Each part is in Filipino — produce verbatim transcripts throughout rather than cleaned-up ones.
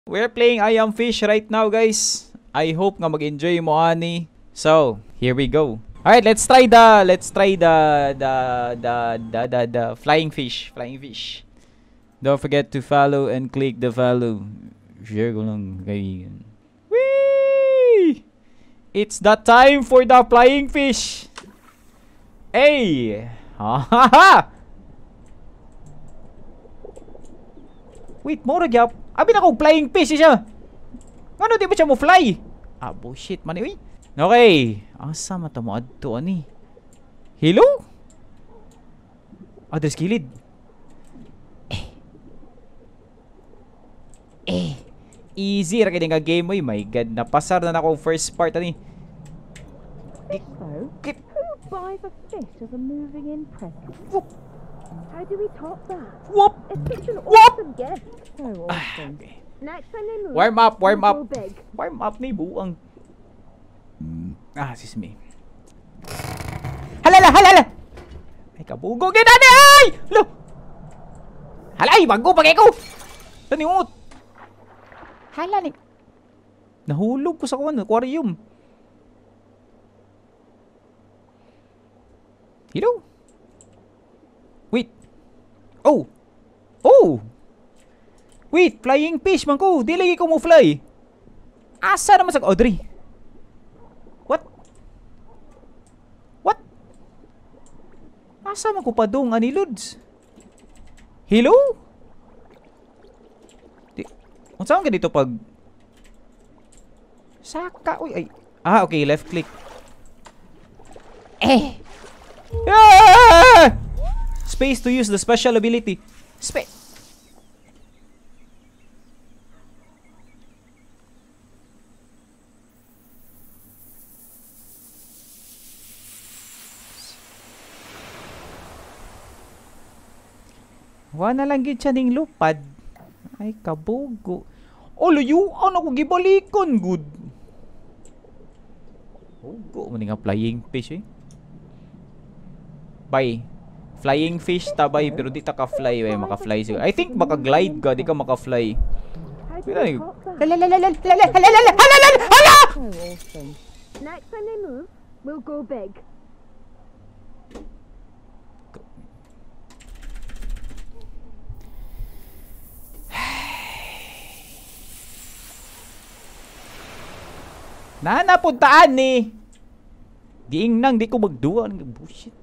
We're playing I Am Fish right now, guys. I hope nga mag-enjoy mo ani. So, here we go. Alright, let's try the let's try the the the the the, the flying fish, flying fish. Don't forget to follow and click the follow. Share ko lang kaibigan. Whee! It's the time for the flying fish. Hey! Ha ha ha! Wait, more gyap. Abi na ko flying fish siya. Ano di ba siya mo fly? Ah, bullshit man eh. Okay. Asa mata mo adto ani? Hello? Adres kilid. Eh. Eh. Easy ra kay nga game mo. My god, napasar na nako first part ani. So, who buys a fish as a moving in present? How do we top that? Whoop! It's such an Whoop! awesome gift. So awesome. Okay. Next time they move, Warm up, warm we'll up. go big. Warm up ni buang. Ah, sis me. Halala, halala. Ay kabugo gid ani ay. Lo. Halay, bago pagay ko. Taniut. Hala ni. Nahulog ko sa kuan, aquarium. Hello? Wait. Oh. Oh. Wait, flying fish man ko. Di lagi ko mo fly. Asa naman sa Audrey? What? What? Asa man ko pa dong ani Lods? Hello? Di. Unsa man ganito pag Saka uy ay. Ah, okay, left click. Eh. Ah! Space to use the special ability. Space. Wala lang gid siya ning lupad. Ay kabugo. O luyuan ako gibalikon good. Bugo man nga flying fish eh. Bye. Flying fish tabay pero di ta ka fly way maka-fly siguro. I think maka-glide ka di ka maka-fly. So awesome. Next time they move, we'll go big. Na napuntaan ni. Giing nang di ko magduwa ng bullshit.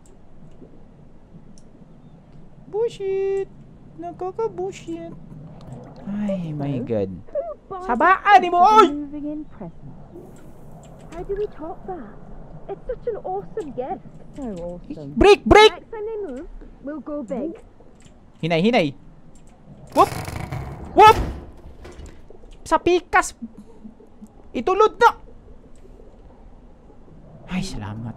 Bullshit. Nakaka-bullshit. Ay, my god. Sabaan ni mo, oy! Moving in present. How do we top that? It's such an awesome gift. So awesome. Break, break! Next time they move, we'll go big. Hinay, hinay. Whoop! Whoop! Sa pikas. Itulod na. Ay, salamat.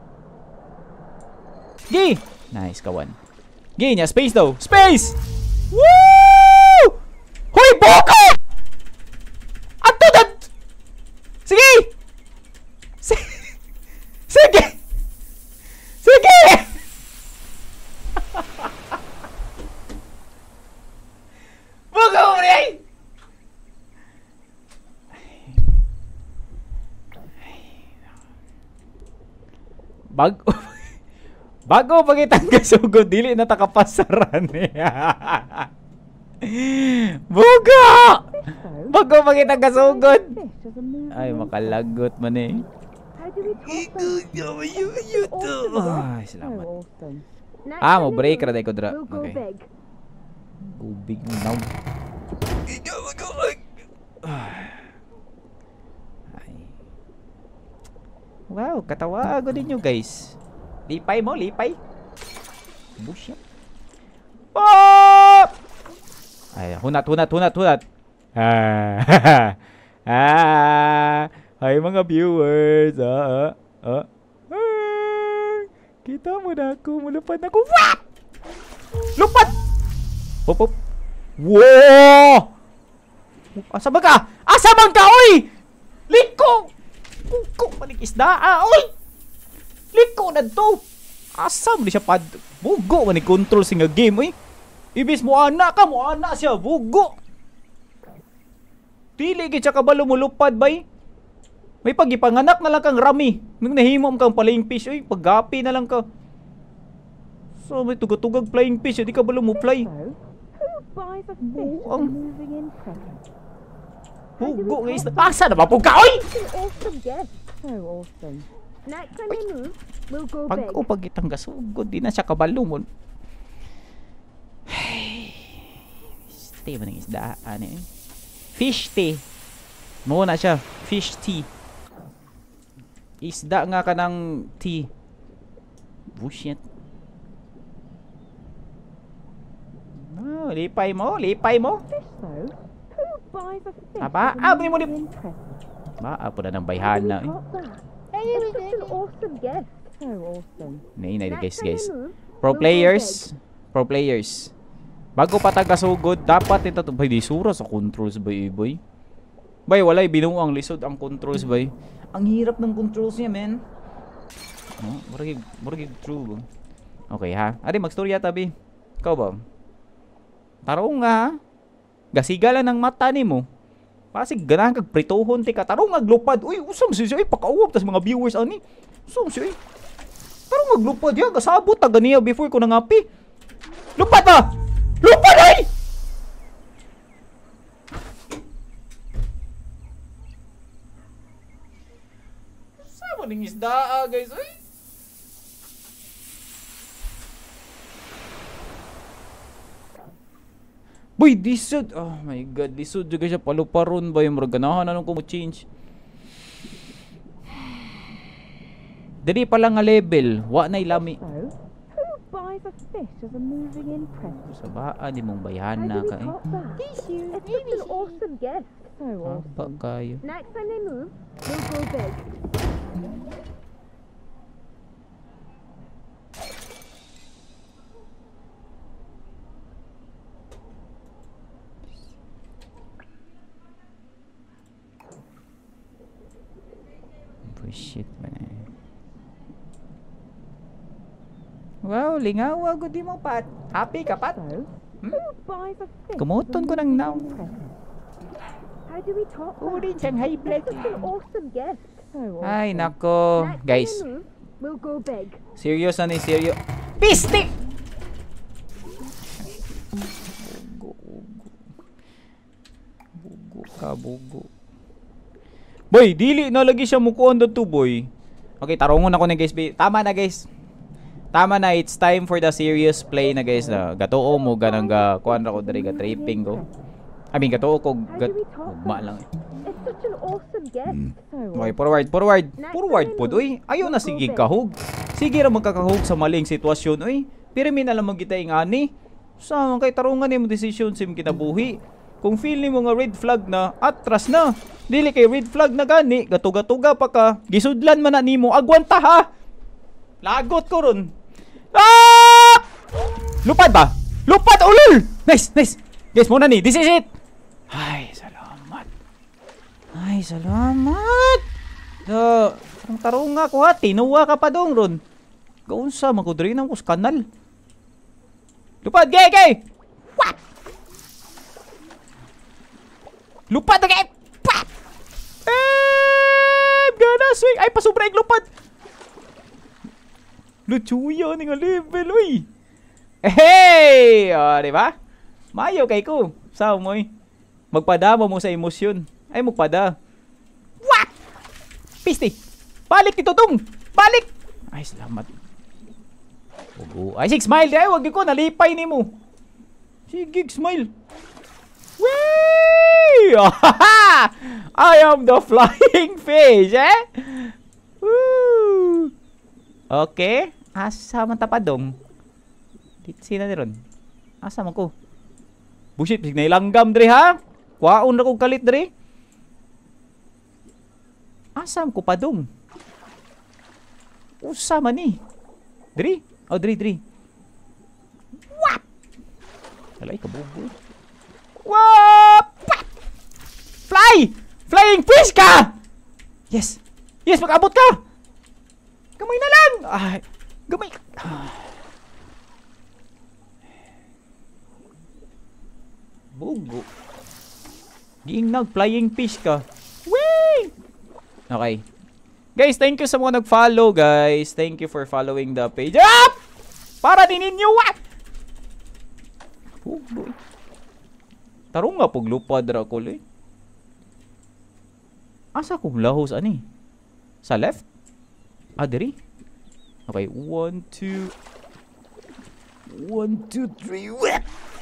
Gi! Nice, kawan. Gi niya, space daw. Space! Woo! Hoy, boko! Ato na! Sige! Sige! Sige! Sige! Boko mo rin! Bago Bago pa kitang kasugod dili na takapasaran niya. Buga! Bago pa kitang kasugod. Ay makalagot man eh. Ay salamat. Ah mo break ra day ko dra. Okay. Ubig now. Wow, katawago ninyo guys. Lipay mo, lipay. Bullshit. Oh! Ay, hunat, hunat, hunat, hunat. Ah, ah, ay mga viewers. Ah, ah, ah. Kita mo na ako, mulupad na ako. What? Lupad! Hop, hop. Wow! Asa ba ka? Asa ba ka, oy? Liko! Kuko, panik isda, ah, oy! Liko na to. Asam di siya pad. Bugo man ni control singa game eh. Ibis mo ana ka mo ana siya bugo. Dili gid siya kabalo mo lupad bay. May pagipanganak na lang kang rami. Nung nahimom kang flying fish, oy, paggapi na lang ka. So may tugag-tugag flying fish, di ka balo mo fly. Buys a fish Buang. moving in present. Hugo nga isda. Asa na ba po ka, oy? It's an awesome gift. So awesome. Next time they move, we'll go Pag big. o pag itang gasugod, di na siya kabalo mo. Stay mo ng isda, ano eh. Fish tea. Muna siya, fish tea. Isda nga ka ng tea. Bullshit. Oh, lipay mo, lipay mo. Fish though? Who buys a fish? Aba, with a ah, mo ni. moving in present? Ba, apo na ng How do bayhana we eh. top that? It's such an awesome gift. So awesome. Nay, nay, guys, Next time guys. they move, Pro we'll go players, pro players. Bago pa tagasugod, dapat ito, bay, di sura sa controls, bay, boy. Bay, walay, binuang lisod ang controls, bay. Ang hirap ng controls niya, men. Oh, murag, murag, true, ba? Okay, ha? Adi, magstorya, tabi. Ikaw ba? Tarong nga, ha? Gasiga lang ng mata ni mo. Pasig, ganahan kag pritohon, tika. Tarong nga, glupad. Uy, usam siya, ay, pakauwap, tas mga viewers, ani. Usam siya, ay. Tarong nga, glupad, ya. Gasabot, taga niya, before ko nangapi. Lupad ba? Lupad, ay! Sama ning isda, guys, ay. Boy, disod. Oh my god, disod juga siya paluparon ba yung ganahan anong ko mo change. Dili pa lang nga level, wa na ilami. So, who buys a fish as a moving in present? Sa baan di mong How bayhana do we ka eh. top that? It's such an awesome gift. So awesome. Apa kayo? Next time they move, we'll go big. Bullshit man eh. Wow, lingaw ako di mo pat. Happy ka pat? So, Hmm? who buys a fish? Kumuton as a ko ng moving now. in present? How do we top that? Urin siyang high blood. It's such an awesome gift. So awesome. Ay nako, Next guys. time they move, we'll go big. Serious na ni serious. Piste! Bugo, bugo. Bugo ka, bugo. Boy, dili na lagi siya mukuan dito, boy. Okay, tarongon ako na guys. Tama na guys. Tama na, it's time for the serious play na guys. Na gatoo mo ganang ga kuan ra ko diri ga tripping ko. I mean, gatoo ko gat ugma lang eh. It's such an awesome gift. So Okay, forward, forward. Forward po, uy. Ayaw na sige kahog. Sige ra magkakahog sa maling sitwasyon, uy. Pero min alam mo kita ing ani. Sa kay tarungan nimo desisyon sim kinabuhi. Kung feel nimo nga red flag na, atras na. Dili kay red flag na gani, gatuga-tuga pa ka. Gisudlan man na nimo, agwanta ha. Lagot ko ron. Ah! Lupad ba? Lupad ulul. Nice, nice. Guys, muna ni. This is it. Ay, salamat. Ay, salamat. Da, ang tarong nga ko ha. Tinuwa ka pa dong ron. Gaunsa, magudrin ang kus kanal. Lupad, gay, gay. What? Lupad na gay. What? Eh, gana swing. Ay, pasubra yung lupad. Luchuyo ni nga level, uy. Hey! O, diba? Mayo kay ko. Sao mo, eh? Magpadama mo sa emosyon. Ay, magpada. What? Piste. Balik dito, tong. Balik. Ay, salamat. Ugo. Ay, sig, smile. Ay, wag ko. Nalipay ni mo. Sige, smile. Whee! I am the flying fish, eh? Woo! Okay. Asa man tapadong? Sino ni ron? Asa man ko? Bullshit, bisig na ilanggam dre ha? Kwaon na kong kalit dre? Asa man ko padong? Usa man ni? Dre? Oh, dre, dre. What? Alay, kabubo. What? Fly! Flying fish ka! Yes! Yes, mag-abot ka! Gamay na lang! Ay, gamay. Bugo. Giingnog, flying fish ka. Whee! Okay. Guys, thank you sa mga nag-follow, guys. Thank you for following the page. Ah! Para din ninyo, what? Oh, boy. Tarong nga pag lupad, Dracul, eh. Asa kong lahos, ani? Sa left? Ah, diri? Okay, one, two. One, two, three. Whee!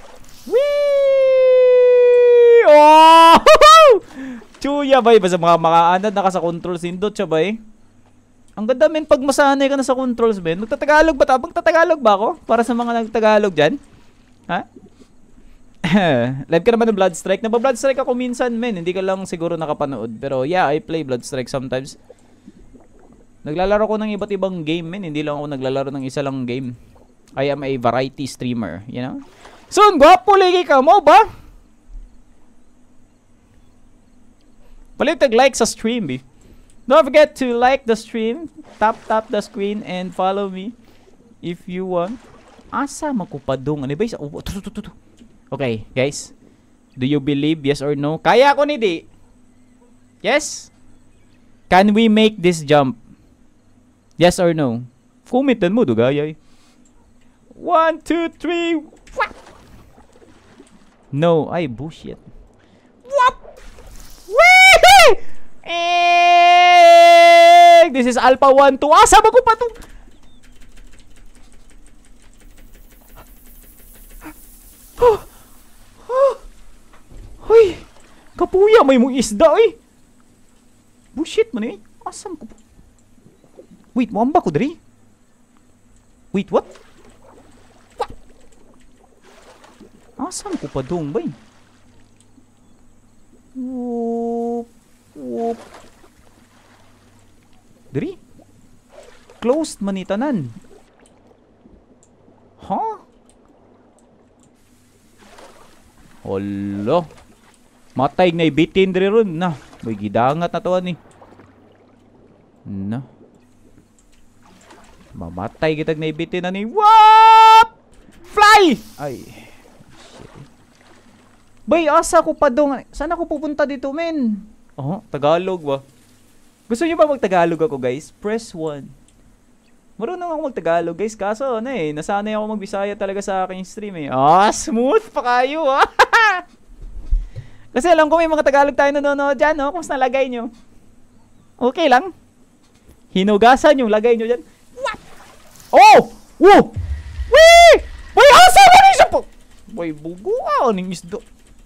Oh! Chuya, bay. Basta mga makaanad naka sa controls. Hindot siya, bay. Ang ganda, men. Pag masanay ka na sa controls, men. Nagtatagalog ba? Tabang tatagalog ba ako? Para sa mga nagtagalog dyan? Ha? Live ka naman ng Bloodstrike. Naba-Bloodstrike ako minsan, men. Hindi ka lang siguro nakapanood. Pero yeah, I play Bloodstrike sometimes. Naglalaro ko ng iba't ibang game, men. Hindi lang ako naglalaro ng isa lang game. I am a variety streamer, you know? Soon, gwapo lagi ka mo ba? Palitag like sa stream, eh. Don't forget to like the stream. Tap, tap the screen and follow me if you want. Asa makupadong. Ano ba isa? Oh, tutu, tutu, tutu. Okay, guys. Do you believe yes or no? Kaya ko ni di. Yes? Can we make this jump? Yes or no? Kumitan mo, dugayay. One, two, three. What? No. Ay, bullshit. What? Wee! Eh! This is Alpha one two. Asa ba ko pa to? Hoy! Kapuya, may mong isda, eh. Bullshit man, eh. Asam ko pa? Wait, muamba ko dari? Wait, what? What? Asam ko pa dong, bay? Whoop. Whoop. Dari? Closed man itanan. Huh? Hala. Matay na ibitin dari ron. Na, may gidangat na to ani. Na. Mamatay kitag na ibitin na ni. Whoop! Fly! Ay. Shit. Bay, asa ko pa dong. Saan ako pupunta dito, men? Oh, Tagalog ba? Gusto niyo ba mag-Tagalog ako, guys? Press one. Marunong ako mag-Tagalog, guys. Kaso, ano eh, nasanay ako mag-Bisaya talaga sa aking stream eh. Ah, smooth pa kayo, ah. Kasi alam ko may mga Tagalog tayo nanonood dyan, no? Kumusta lagay nyo? Okay lang. Hinugasan yung lagay nyo dyan. What? Oh! Woo! Wee! Boy, asa ba rin siya po? Boy, bugo ka. Aning isdo.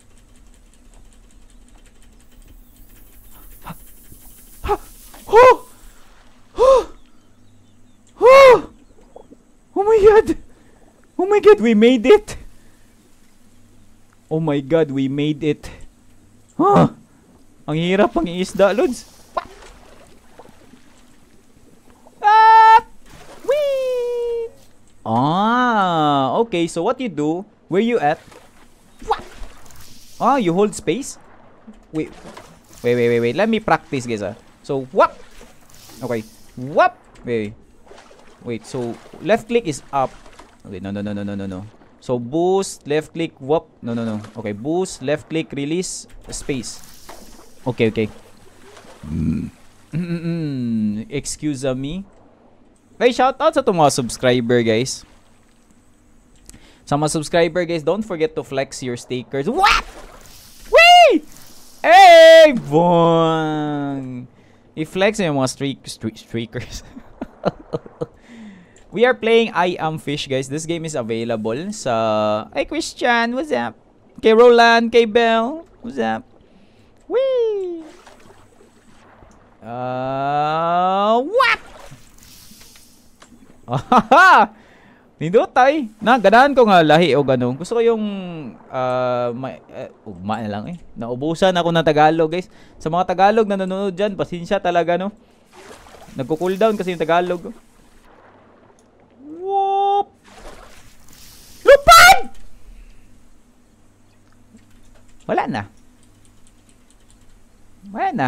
Ha? Ha? Oh! Oh! Oh! Oh my god! Oh my god, we made it! Oh my god, we made it! Huh? Ang hirap pang iisda, Lods. Ah! Whee! Ah, okay. So what you do? Where you at? What? Ah, you hold space? Wait. Wait, wait, wait, wait. Let me practice, guys. Ah. So, what? Okay. What? Wait. Wait, so left click is up. Okay, no, no, no, no, no, no, no. So boost, left click, whoop. No, no, no. Okay, boost, left click, release, space. Okay, okay. Mm. Mm-mm. Excuse me. Hey, shout out sa itong mga subscriber, guys. Sa mga subscriber, guys, don't forget to flex your stickers. What? Wee! Hey, bong! I-flex yung mga streak, streak, streakers. We are playing I Am Fish, guys. This game is available sa... Hey, Christian, what's up? Kay Roland, kay Bell, what's up? Whee! Uh, what? Ahaha! Nindot tay. Na, ganahan ko nga lahi o ganun. Gusto ko yung... Uh, may, uh, ugma na lang eh. Naubusan ako ng Tagalog, guys. Sa mga Tagalog na nanonood dyan, pasensya talaga, no? Nagko-cooldown kasi yung Tagalog. Whoop! Lupad! Wala na. Wala na.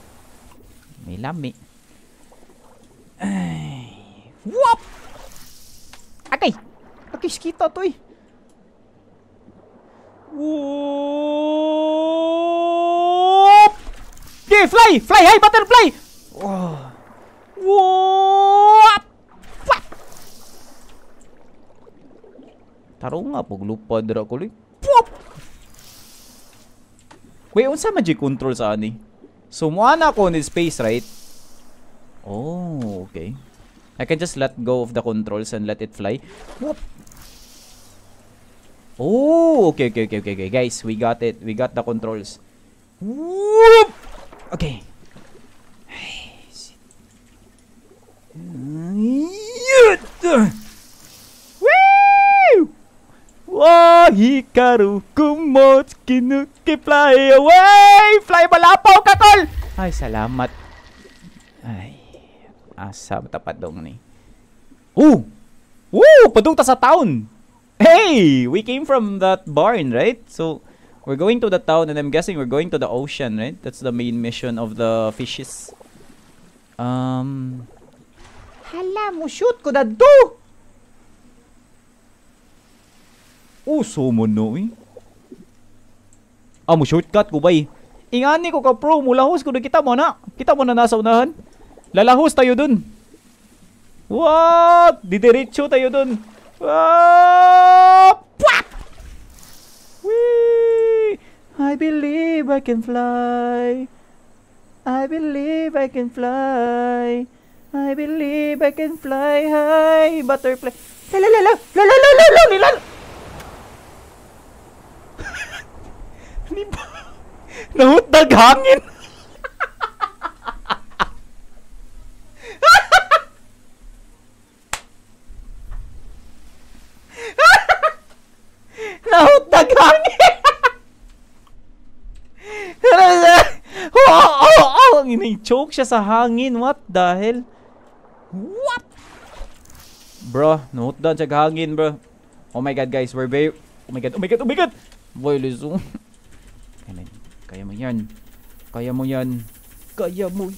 May lami. Ay. Whoop! Nakiskita to eh. Whoop! Okay, fly! Fly high, butterfly! Oh. Whoop! Whoop! Taro nga, paglupad ra ko li. Whoop! Wait, unsa magic control sa ani? So, muana ko ni space, right? Oh, okay. I can just let go of the controls and let it fly. Whoop! Oh, okay, okay, okay, okay, okay. Guys, we got it. We got the controls. Whoop! Okay. Woo! Wah, hikaru kumotsuki nuki fly away! Fly balapaw kakol! Ay, salamat. Ay, asa tapat dong ni. Oh! Woo! Padung ta sa town! Hey! We came from that barn, right? So, we're going to the town and I'm guessing we're going to the ocean, right? That's the main mission of the fishes. Um... Hala mo, shoot ko na do! Oh, sumo no eh. Ah, mo shortcut ko ba eh. Ingani ko ka pro, mulahos ko na kita mo na. Kita mo na nasa unahan. Lalahos tayo dun. What? Didiretso tayo dun. Ah! Whee! I believe I can fly. I believe I can fly. I believe I can fly high. Butterfly. La la la la la la la la la la. Ni ba? Nahutdag hangin. Nahutdag hangin. Oh, oh, oh. Ini-choke siya sa hangin. What the hell? What? Bro, nahutdan siya hangin, bro. Oh my god, guys. We're very... Oh my god, oh my god, oh my god. Boy, Lizzo. Kaya mo yan. Kaya mo yan. Kaya mo.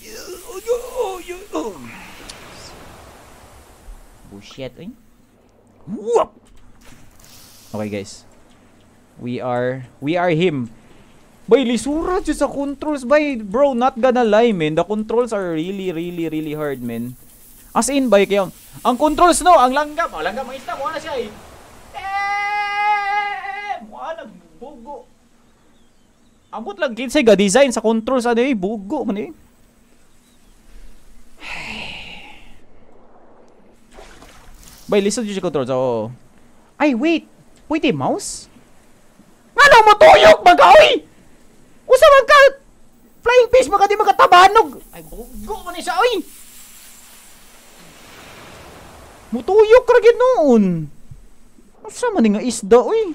Bullshit, eh? Whoop! Okay, guys. We are... We are him. Bay, lisura dyan sa controls, bay. Bro, not gonna lie, man. The controls are really, really, really hard, man. As in, bay, kaya... Ang controls, no? Ang langgam. Oh, langgam, ang isda. Mukha na siya, eh. Eh! Mukha na, bugo. Ambot lang, kinsay ga design sa controls, ano eh. Bugo, man eh. Bay, listen dyan sa controls. Oo. Ay, wait. Pwede mouse? Ano mo tuyok, magawi? Usa man ka flying fish maka di magatabanog. Ay bugo man isa oy. Mutuyok ra gid noon. Usa man nga isda oy.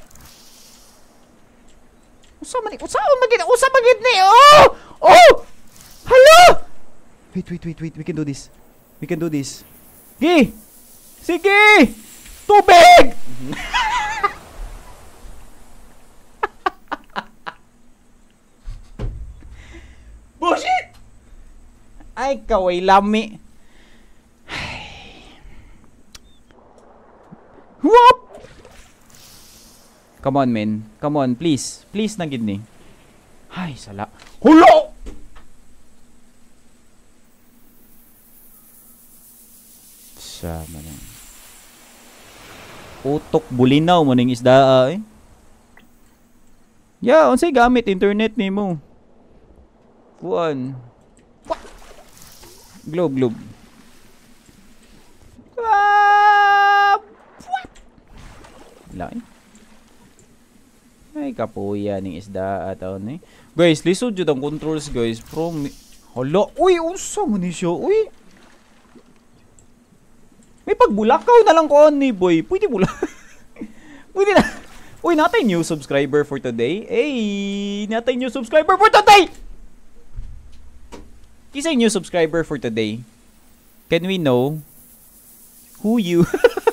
Usa man usa man gid usa man gid ni. Oh! Oh! Hello! Wait, wait, wait, wait. We can do this. We can do this. Gi! Sige! Tubig! Bullshit! Ay, kaway lami. Whoop! Come on, man. Come on, please. Please na gid ni. Ay, sala. Hulo! Sama na. Utok bulinaw mo ning isda eh. Yeah, unsay gamit internet nimo? Kuan. Globe, globe. Ah! Lain. Ay, kapuya ning isda ataw ni. Guys, lisod jud ang controls, guys. From hala, uy, unsa man ni siya? Uy. May pagbulakaw na lang ko ni boy. Pwede bula. Pwede na. Uy, natay new subscriber for today. Hey, natay new subscriber for today. Kisay new subscriber for today. Can we know who you?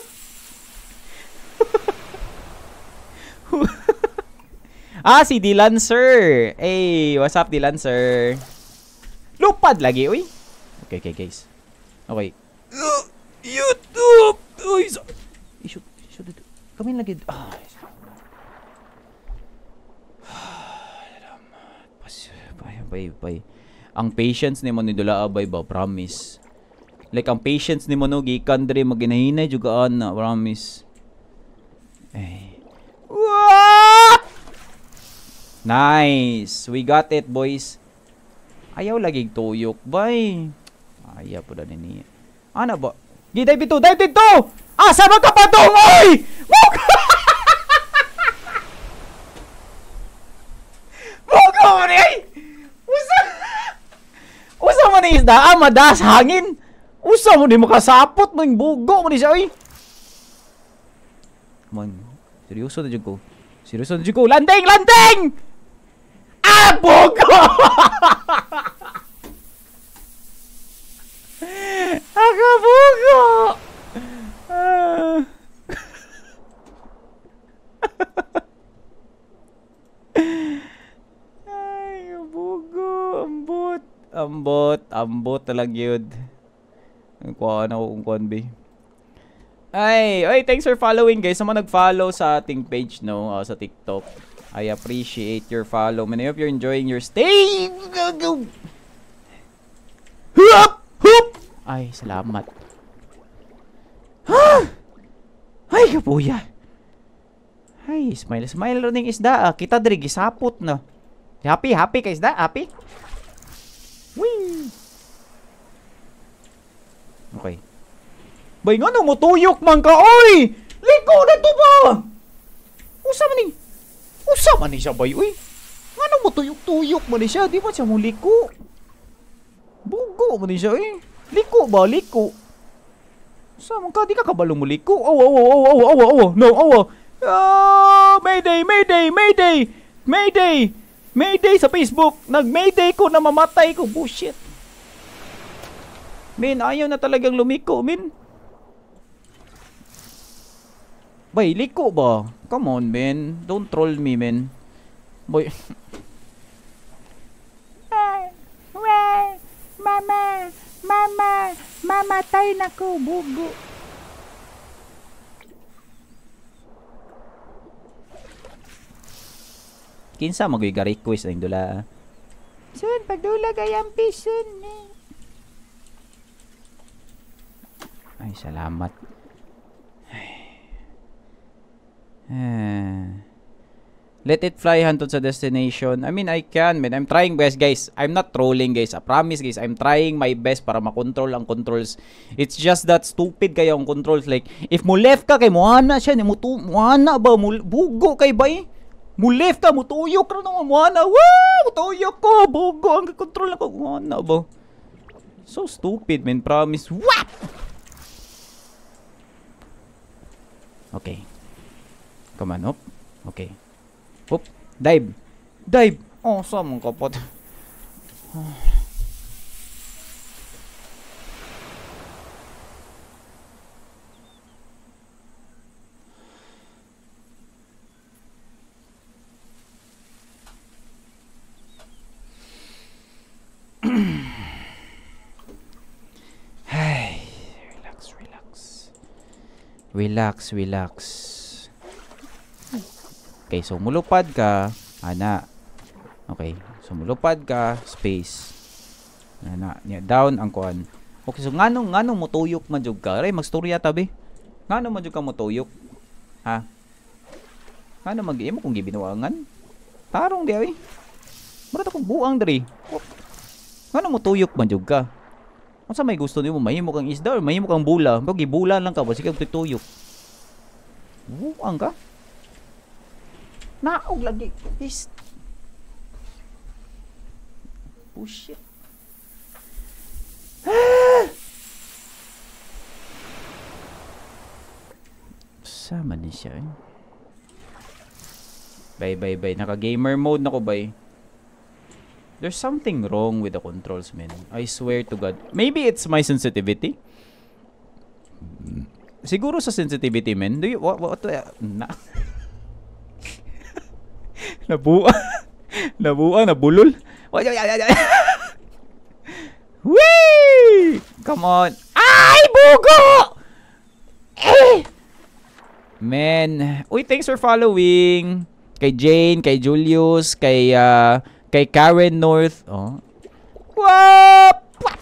Ah, si Dylan Sir. Hey, what's up Dylan Sir? Lupad lagi, uy. Okay, okay, guys. Okay. Uh, YouTube. Uy, so... kami lagi. Ah. Bay, bay, bay. Ang patience ni mo ni dula abay ba, promise. Like ang patience ni mo no gikan diri maginahinay jugaan na, promise. Eh. What? Nice. We got it, boys. Ayaw lagi tuyok, bay. Ayaw po na nini. Ano ba? Gi dive dito, dive dito. Asa man ka pa dong, oy? Bugo mo ni ay. Usa. Usa man ni isda, madas hangin. Usa mo ni makasapot mo yung bugo mo ni siya, oy. Come on. Seryoso na dyan ko. Seryoso na dyan ko. Landing! Landing! Ah! Bugo! Aka bugo! Ah. Ay, bugo. Ambot. Ambot. Ambot talag yun. Kuhaan ako kung kuhaan ba. Ay, ay, thanks for following guys. Sa mga nag-follow sa ating page, no, uh, sa TikTok. I appreciate your follow. Many of you are enjoying your stay. Go, go. Hup! Hup! Ay, salamat. Ha! Ay, kapuya. Ay, smile, smile rin yung isda. Ah. Kita diri gisapot na. Happy, happy ka isda, happy. Wee! Okay. Bay nga nang mutuyok man ka, oy! Liko na to ba? Usa man ni? Usa man ni siya, bay, oy? Nga nang mutuyok-tuyok man ni siya? Di ba siya mo liko? Bugo man ni siya, oy? Liko ba? Liko? Usa man ka? Di ka kabalong mo liko? Awa, awa, awa, awa, awa, awa. No, awa. Ah, Mayday, Mayday, Mayday! Mayday! Mayday sa Facebook! Nag-Mayday ko na mamatay ko. Bullshit. Min, ayaw na talagang lumiko, min. Bay, liko ba? Come on, man. Don't troll me, man. Boy. Mama, mama, mamatay na ko, bugo. Kinsa mag-iga request ang dula. Sun, pagdula gayang pison ni. Ay, salamat. Let it fly hantod sa destination. I mean, I can, man. I'm trying best, guys. I'm not trolling, guys. I promise, guys. I'm trying my best para makontrol ang controls. It's just that stupid kayo ang controls. Like, if mo left ka kay muhana siya, ni mutu muhana ba? Bugo kay bay? Mo left ka, mutuyok ra no muhana. Woo! Mutuyok ko, bugo ang control ko muhana ba? So stupid, man. Promise. What? Okay. Come on, up. Okay. Up. Dive. Dive. Oh, saan mong kapot? Oh. Hey, relax, relax. Relax, relax. Okay, so mulupad ka, ana. Okay, so mulupad ka, space. Ana, niya down ang kuan. Okay, so nganong nganong motuyok man jud ka? Ray magstorya tabi. Nganong man jud ka motuyok? Ha? Ngano mag-imo kung gibinuangan? Tarong di ay. Mura ta kog buang diri. Nganong motuyok man jud ka? Unsa may gusto nimo, mahimo kang isda or mahimo kang bula? Pag gibula lang ka, basi kag tutuyok. Buang ka? Naog lagi. Is. Bullshit. Ah! Sama ni siya eh. Bye bye bye. Naka-gamer mode na ko bay. There's something wrong with the controls, man. I swear to God. Maybe it's my sensitivity. Siguro sa sensitivity, man. Do you what what uh, na Nabuan. Nabuan, nabulol. Whee! Come on. Ay, bugo! Eh! Men, uy, thanks for following. Kay Jane, kay Julius, kay uh, kay Karen North. Oh. Whoop!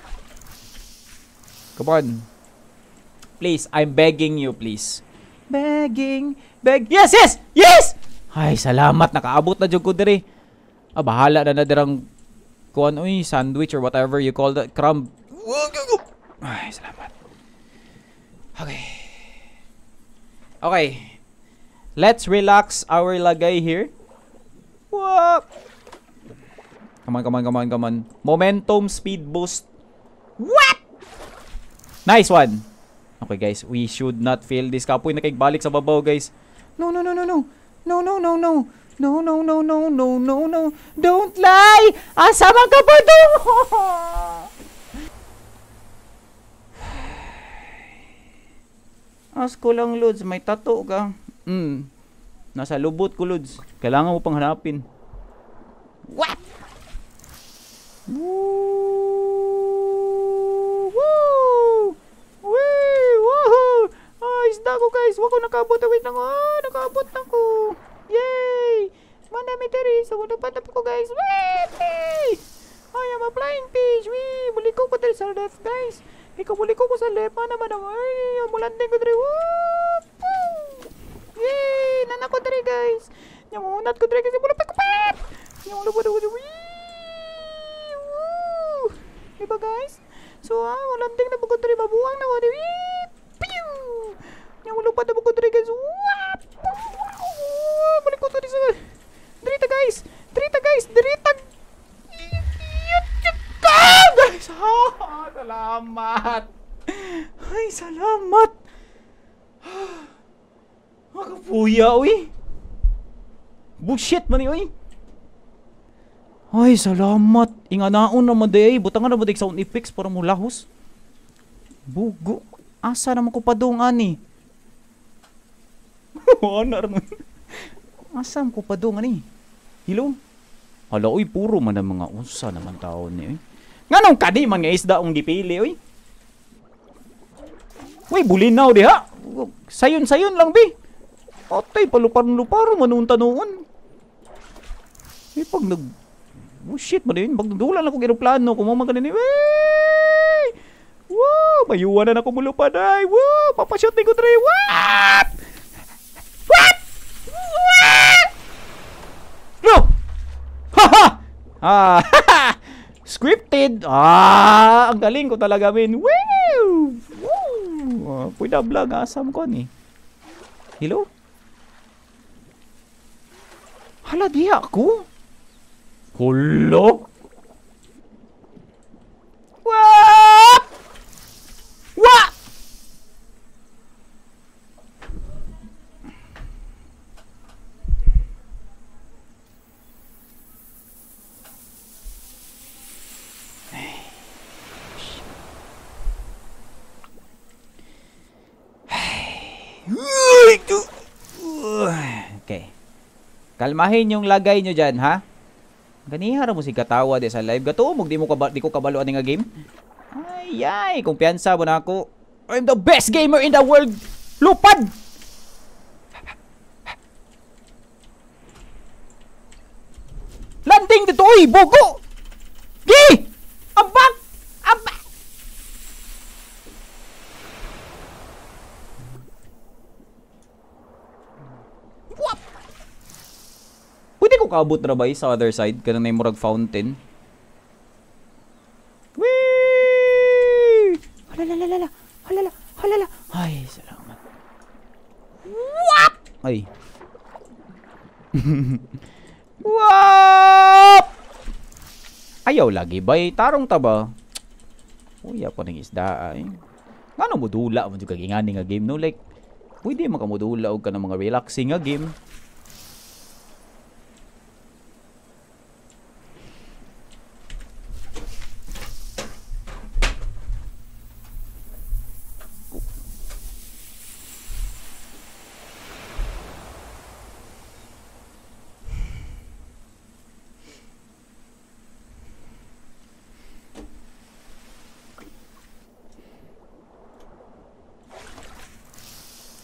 Come on. Please, I'm begging you, please. Begging, beg. Yes, yes, yes! Ay, salamat. Nakaabot na dyan ko diri. Ah, bahala na na dirang kuan, uy, sandwich or whatever you call that. Crumb. Ay, salamat. Okay. Okay. Let's relax our lagay here. Whoop! Come on, come on, come on, come on. Momentum speed boost. What? Nice one. Okay, guys. We should not fail this. Kapoy na balik sa babaw, guys. No, no, no, no, no. No, no, no, no. No, no, no, no, no, no, no. Don't lie! Asama ka pa doon! As ko lang, Lods. May tato ka. Hmm. Nasa lubot ko, Lods. Kailangan mo pang hanapin. What? Woo! Woo! Wee! Woohoo! Ah, isda ko, guys. Wako nakabot. Wait lang. Ah, nakabot na ko. Yay! Manami Teresa. Wala pa na ko, guys. Wee! I am a flying fish. Wee! Muli ko ko dali sa left, guys. Ikaw muli ko ko sa left. Mana man naman. Ay, amulandin ko dali. Woo! Yay! Nanak ko dali, guys. Yung unat ko dali kasi mula pa ko pa! Yung lubot ko dali. Wee! Woo! Diba, guys? So, ah, walanding na bukod dali. Mabuwang na ko dali. Wee! Pew! Yung lubot na bukod dali, guys. What? Muli ko dali sa... Dirita, guys! Dirita, guys! Dirita! Guys! Ah, salamat! Ay, salamat! Makapuya, uy! Bullshit man uy! Ay, salamat! Inganaon naman day, butangan naman day sound effects para mo lahos. Bugo! Asa naman ko pa doon, ani? Ano naman? Asa ko pa doon, ani? Hello? Hala, uy, puro man ang mga unsa naman tao ni, uy. Nganong kadi man nga isda ang gipili, uy? Uy, bulinaw diha. Sayon-sayon lang, bi. Atay, palupar-lupar, manunta noon. Eh, pag nag... Oh, shit, man yun. Pag nagdulan ako aeroplano, kumama ka na ni... Wey! Wow! Mayuwanan ako mulupad, ay! Wow! Papashooting ko dre! What? What? What? No! Haha! Ah! Scripted! Ah! Ang galing ko talaga, min. Woo! Woo! Uh, Pwede vlog, asam ko ni. Hello? Hala, di ako? Hulo? What? What? Okay. Kalmahin yung lagay nyo dyan, ha? Ganihara mo si katawa di sa live. Gatumog, di, mo kaba, di ko kabaloan nga game. Ay, ay, kumpiyansa mo na ako. I'm the best gamer in the world. Lupad! Landing dito, uy, bogo! Gi! Ambak! Ambak! What? Pwede ko kaabot na ba sa other side? Ganun na yung murag fountain. Whee! Halalala! Halala! Halala! Ay, salamat. What? Ay. What? Ayaw lagi ba? Tarong taba. Uy, ako ng isda ay. Ngano mo dula mo juga gingani nga game no? Like, pwede makamudula og ka ng mga relaxing nga game.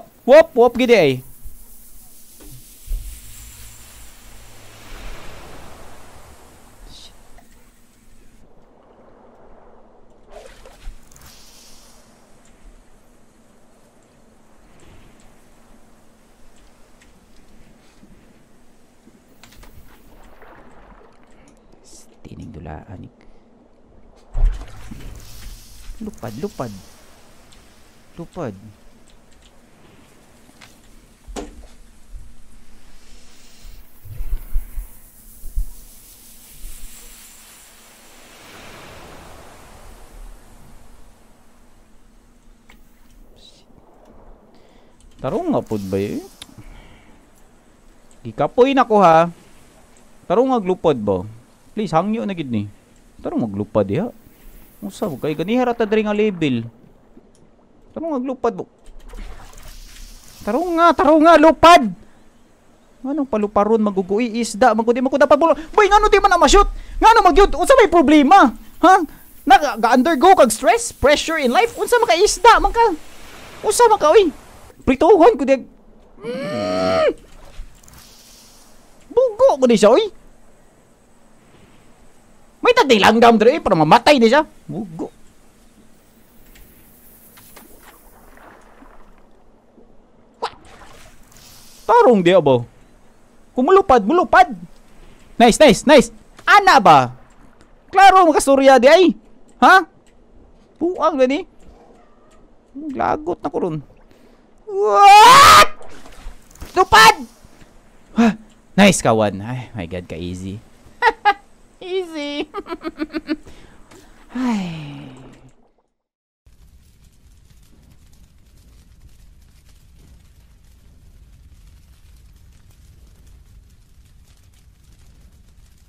Whoop! Whoop! Whoop! Gidi ay. Tining dulaan. Lupad, lupad. Lupad. Tarong nga pod ba yun? Gikapoy na ko ha. Tarong nga glupad ba? Please, hangyo na gid ni. Tarong maglupad ya. Unsa mo kay ganihara ta diri nga level. Tarong maglupad mo. Tarong nga, tarong nga lupad. Nganong paluparon magugui isda, magudi man ko dapat bulo. Boy, ngano di man na ma-shoot? Ngano magyud? Unsa may problema? Ha? Naga-undergo kag stress, pressure in life, unsa man ka isda man ka? Unsa man ka oy? Prituhon ko di. Mm. Bugo ko di siya oy. May tatay langgam dre para mamatay di siya. Bugo. Tarong di abo. Kumulupad, mulupad. Nice, nice, nice. Ana ba? Klaro makasturya di ay. Ha? Buang gani. Lagot na ko ron. What? Lupad! Nice kawan. Ay, my god ka easy. Easy. Ay.